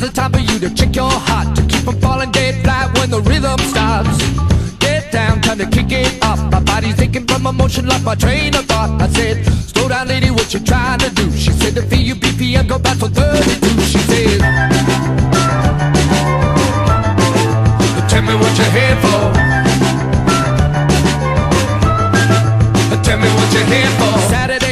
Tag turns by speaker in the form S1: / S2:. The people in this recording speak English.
S1: the time for you to check your heart, to keep from falling dead flat when the rhythm stops. Get down, time to kick it up. My body's aching from emotion, like my train of thought. I said, slow down lady, what you trying to do? She said, to feel you BPM, go back for 32. She said, tell me what you're here for. Tell me what you're here for. Saturday